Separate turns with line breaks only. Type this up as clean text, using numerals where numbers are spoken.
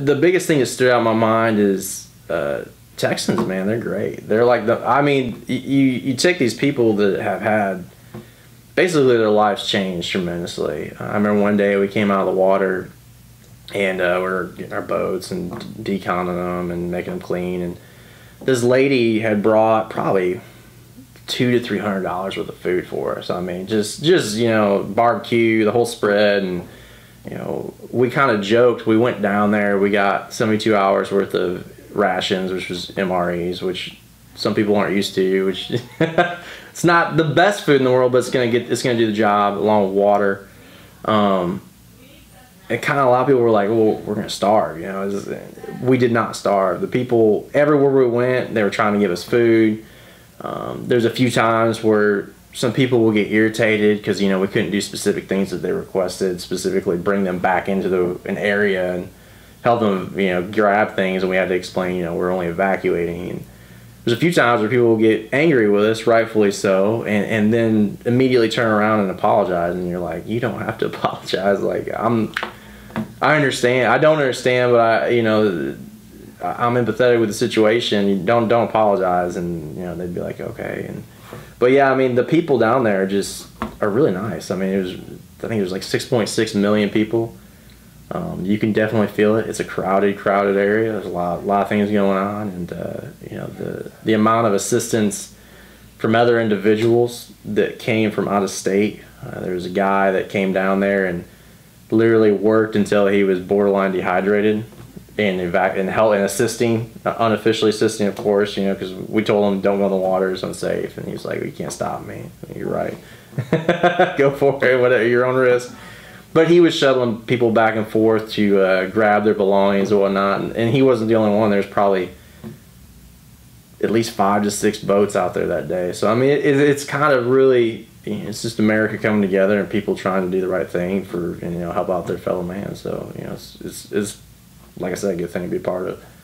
the biggest thing that stood out in my mind is Texans, man. They're great. They're like I mean, you take these people that have had basically their lives changed tremendously. I remember one day we came out of the water and we were getting our boats and deconning them and making them clean, and this lady had brought probably $200 to $300 worth of food for us. I mean, just you know, barbecue, the whole spread, and you know, we kind of joked. We went down there. We got 72 hours worth of rations, which was MREs, which some people aren't used to. Which it's not the best food in the world, but it's gonna do the job along with water. And kind of a lot of people were like, well, we're going to starve, you know. We did not starve. The people, everywhere we went, they were trying to give us food. There's a few times where some people will get irritated because, you know, we couldn't do specific things that they requested, specifically bring them back into an area and help them, you know, grab things, and we had to explain, you know, we're only evacuating. And there's a few times where people will get angry with us, rightfully so, and then immediately turn around and apologize, and you're like, you don't have to apologize. Like, I understand. I don't understand, but I'm empathetic with the situation. You don't apologize, and you know, they'd be like, okay. But yeah, I mean, the people down there are really nice. I mean, I think it was like 6.6 million people. You can definitely feel it. It's a crowded area. There's a lot of things going on, and you know, the amount of assistance from other individuals that came from out of state. There was a guy that came down there and literally worked until he was borderline dehydrated and assisting, unofficially assisting, of course, you know, because we told him don't go in the water, it's unsafe, and he was like, well, you can't stop me. You're right. Go for it, whatever, your own risk. But he was shuttling people back and forth to grab their belongings and whatnot, and he wasn't the only one. There's probably at least 5 to 6 boats out there that day. So I mean, it's kind of really, it's just America coming together and people trying to do the right thing for, you know, help out their fellow man. So, you know, it's like I said, a good thing to be a part of.